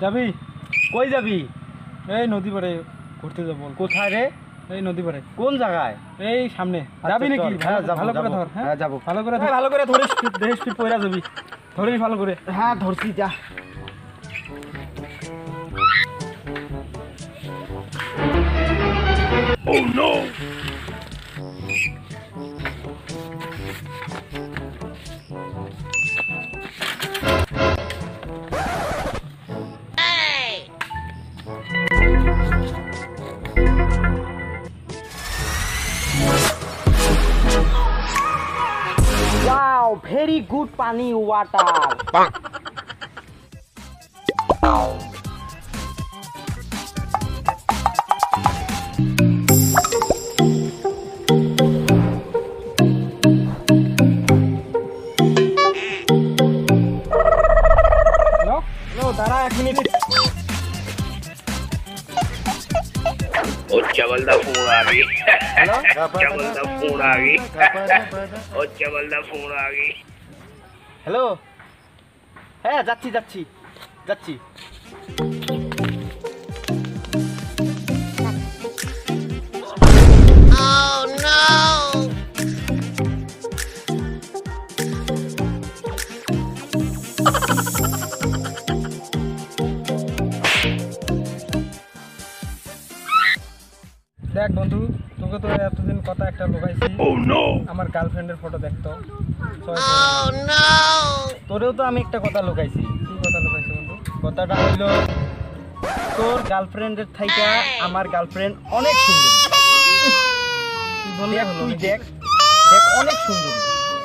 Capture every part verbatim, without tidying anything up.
যাবি? কই যাবি? এই নদী পাড়ে ঘুরতে যাব। কোথায় রে? এই নদী পাড়ে। কোন জায়গায়? এই সামনে। যাবি নাকি? হ্যাঁ যাবো, ভালো করে যাবো। ধর। হ্যাঁ যাবো। ভালো করে ধর, ভালো করে ধরিস, দেহে স্পিড পয়রা যাবি। ধরিস ভালো করে। হ্যাঁ ধরছি, যা। Oh no! Wow, very good pani water. Hello? Hello, দাঁড়া এক মিনিট। ओ चवल दा फोन आ गई। Hello? चवल दा फोन आ गई। ओ चवल दा फोन आ गई। হ্যালো, হ্যাঁ যাচ্ছি যাচ্ছি যাচ্ছি। দেখ বন্ধু, তোকে তো এতদিন কথা একটা লোকাইছি। Oh no! আমার গার্লফ্রেন্ডের ফটো দেখতো। তোরেও তো আমি একটা কথা লুকাইছি। কি কথা লোকাইছি বন্ধু? কথাটা হইলো, তোর গার্লফ্রেন্ডের থাইকা আমার গার্লফ্রেন্ড অনেক সুন্দর। তুই বললে দেখ, হলো তুই নাকি? দেখ, দেখ অনেক সুন্দর।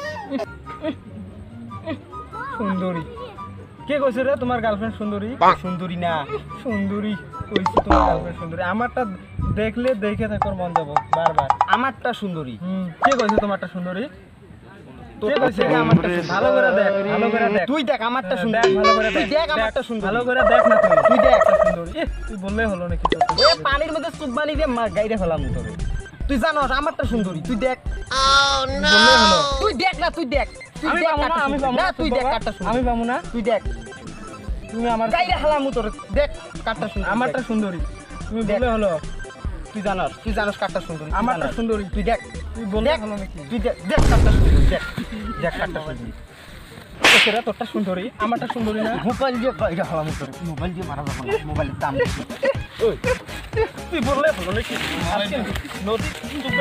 সুন্দরী। কে কইছে রে তোমার গার্লফ্রেন্ড সুন্দরী? সুন্দরী না, সুন্দরী কইছি তোমার গার্লফ্রেন্ড সুন্দরী। আমারটা দেখলে দেখে থাকার মন যাব বারবার। আমারটা সুন্দরী। হুম, কে কইছে তোমারটা সুন্দরী? তোর কে কইছে রে আমারটা সুন্দরী? ভালো করে দেখ, ভালো করে দেখ। তুই দেখ আমারটা দেখ, সুন্দরী। ভালো করে তুই দেখ। দেখ আমারটা সুন্দরী। ভালো করে দেখ না তুই। তুই দেখ। একটা সুন্দরী। এহ, তুই বললেই হলো নাকি তোর? এ পানির মধ্যে চুপ বানি দিয়ে মা গাইরে ফেলাম তোরে। তুই জানোস আমারটা সুন্দরী, তুই দেখ। বললেই হলো। তুই দেখ না, তুই দেখ। তুই আমি দেখ পাবো না, কাটটা আমি সুন্দরী। পাবো না, না, তুই তুই দেখ বাবা। কাটটা সুন্দরী। আমি পাবো না। তুই দেখ। তুমি আমার গাইরে ফেলাম তোরে। দেখ কাটটা সুন্দরী। আমারটা দেখ। সুন্দরী। তুমি দেখ। বললে হলো। তুই জানোস, তুই জানোস কাটটা সুন্দরী। তুই আমারটা জানোস। সুন্দরী। তুই দেখ। তুই বললে দেখ। হলো নাকি? তুই দেখ, দেখ কাটটা সুন্দরী। দেখ, দেখ কাটটা সুন্দরী। কইছে রে তোরটা সুন্দরী, আমারটা সুন্দরী না? মোবাইল দিয়ে গাইরে ফেলাম তোরে। মোবাইল দিয়ে মারা যাবে না। মোবাইলের দাম বেশি। ওই, তুই বললে হলো নাকি? আজকে নদী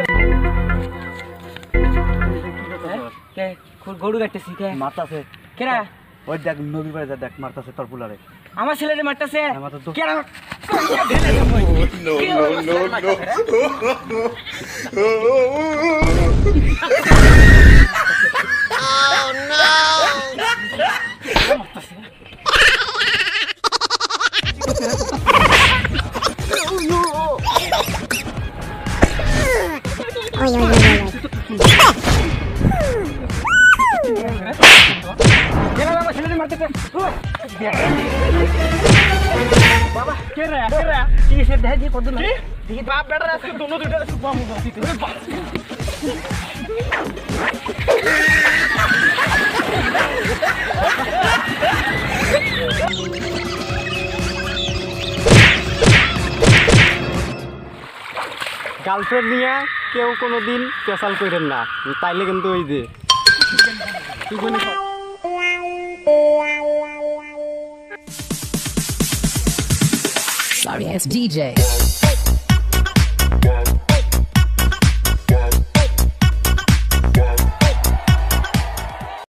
কে গরু কাটতেছি কে মারতাছে কেরা? ওই দেখ নদীর পাড়ে যা দেখ মারতাছে তোর পুলারে আমার ছেলেরে মারতেছে আমাদের তো কেরা? No no no no! কেরা আমার ছেলেরে মারতেছে? বাবা কেরা কেরা কি সে দেখ দিয়ে কত না দেখি বাপ বেটা আজকে দোনো দুইটা সুপ পামু দিতে। গার্লফ্রেন্ড নিয়ে কেউ কোনোদিন পেশাল করেন না, তাইলে কিন্তু ওই যে তুই কোন Sorry ass D J.